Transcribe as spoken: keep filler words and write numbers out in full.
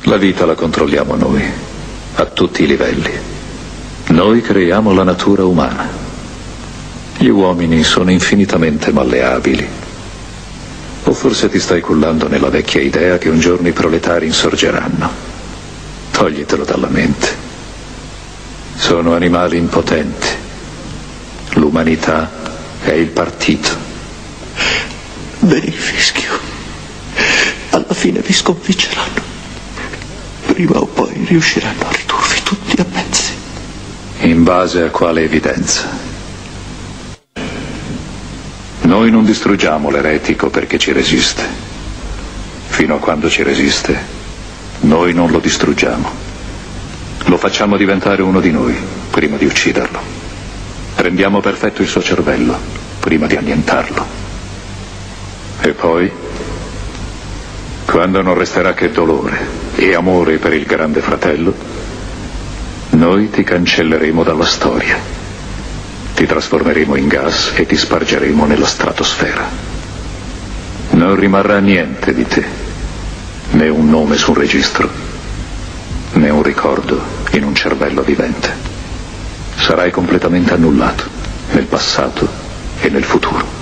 La vita la controlliamo noi, a tutti i livelli. Noi creiamo la natura umana. Gli uomini sono infinitamente malleabili. O forse ti stai cullando nella vecchia idea che un giorno i proletari insorgeranno. Toglitelo dalla mente. Sono animali impotenti. L'umanità è il partito. Bene il fischio. Alla fine vi sconfiggeranno. Prima o poi riusciranno a ridurvi tutti a pezzi. In base a quale evidenza? Noi non distruggiamo l'eretico perché ci resiste. Fino a quando ci resiste, noi non lo distruggiamo. Lo facciamo diventare uno di noi, prima di ucciderlo. Rendiamo perfetto il suo cervello, prima di annientarlo. E poi, quando non resterà che dolore e amore per il grande fratello, noi ti cancelleremo dalla storia. Ti trasformeremo in gas e ti spargeremo nella stratosfera. Non rimarrà niente di te, né un nome su un registro, né un ricordo in un cervello vivente. Sarai completamente annullato nel passato e nel futuro.